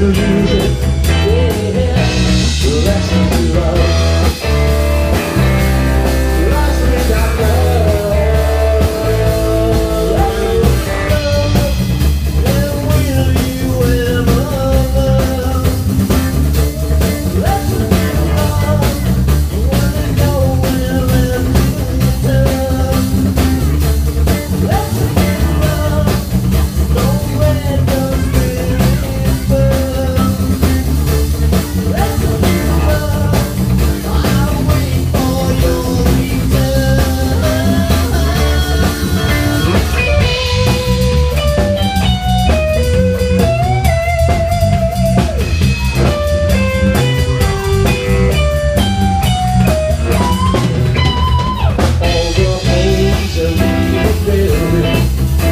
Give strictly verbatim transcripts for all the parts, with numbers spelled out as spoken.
lose it. Yeah, the lessons we love. Lost without love. And will you ever love? Lessons we love. You wanna go where it's tough. Lessons we love. Don't let them spirit burn. Lessons we love. I'll wait for your return. All the homes that we were building,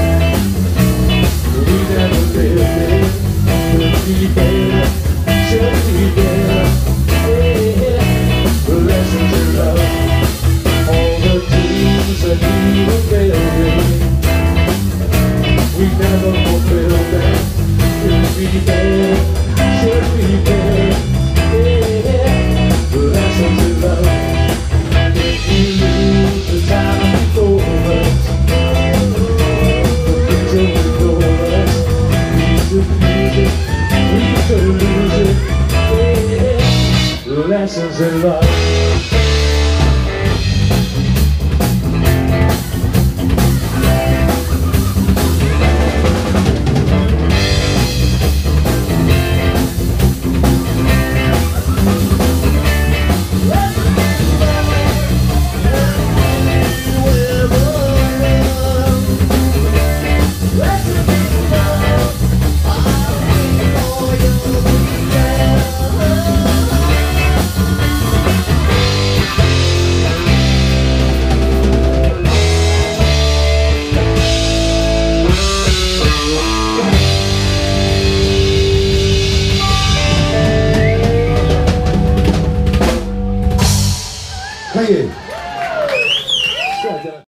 we never lived in. Should be there, should be there. Yeah, the lessons in love. All the dreams that we were building, we never fulfilled them. Should be there, should be there. Yeah, the lessons in love. If we lose the time before us, the future before us, we should lose it, we should lose it. Yeah, the lessons in love. Thank you.